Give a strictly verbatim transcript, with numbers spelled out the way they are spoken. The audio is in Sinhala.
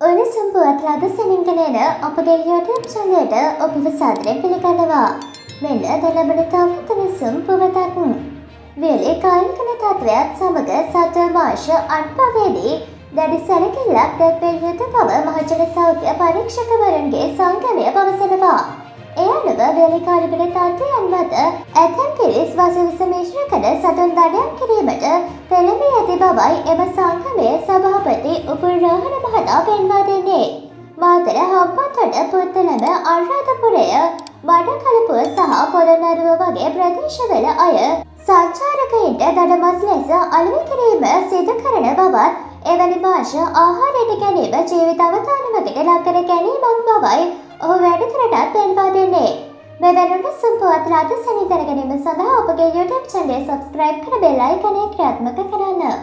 උණුසුම් පුවත් රාද සැනින්ගෙනන අපගේ YouTube චැනලයට ඔබව සාදරයෙන් පිළිගන්නවා. මෙන්න දැන් ලැබෙන තවත් උණුසුම් පුවතක්. වියලි කායික තත්ත්වයක් සමග සත්ව මාංශ අන්පවේදී දැඩි සැලකිල්ලක් දැක්විය යුතු බව මහජන සෞඛ්‍ය පරීක්ෂකවරුන්ගේ සංගමය පවසනවා. එය අනුව වියලි කායික තත්ත්වයන් මත ඇතැම් පිරිස් වසවිස මිශ්‍ර කර සතුන් දඩයම් කිරීමට පෙළඹී ඇති බවයි එම සංගමයේ සභාපති උපුල් රෝහණ මහතා පෙන්වා දෙන්නේ. මාතර හම්බන්තොට පුත්තලම අනුරාධපුරය මඩකලපුව සහ පොළොන්නරුව වගේ ප්‍රදේශවල අය සංචාරකයින්ට දඩමස් ලෙස අලෙවි කිරීම සිදු කරන බවත් එවැනි මාංශ ආහාරයට ගැනීම ජීවිත අවදානමකට ලක්කර ගැනීමක් බවයි ඔහු වැඩිදුරටත් පෙන්වා දෙන්නේ. මෙවැනි උණුසුම් පුවත් රාද සැනි දැන ගැනීම සඳහා අපගේ YouTube channel සබ්ස්ක්‍රයිබ් කර බෙල් අයිකනය ක්‍රියාත්මක